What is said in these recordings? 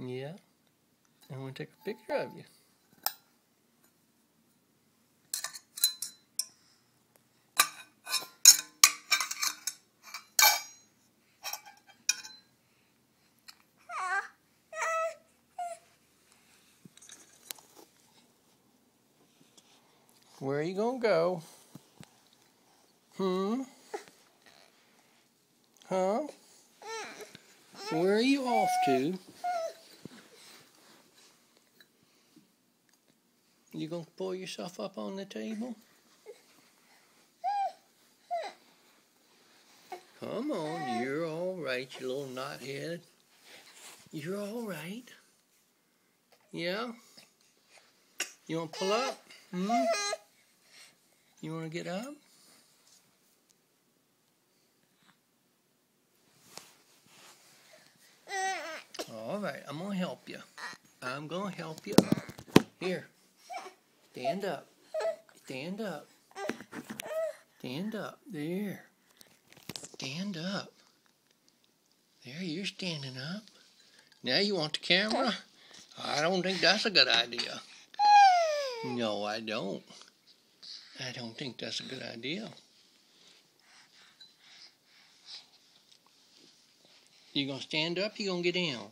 Yeah. I want to take a picture of you. Where are you gonna go? Huh? Where are you off to? You gonna pull yourself up on the table? Come on, you're all right, you little knothead. You're all right. Yeah? You wanna pull up? You wanna get up? All right, I'm gonna help you. I'm gonna help you up. Here, stand up. Stand up. Stand up. There. Stand up. There, you're standing up. Now you want the camera? I don't think that's a good idea. No, I don't. I don't think that's a good idea. You gonna stand up? You gonna get down?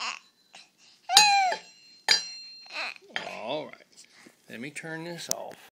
All right. Let me turn this off.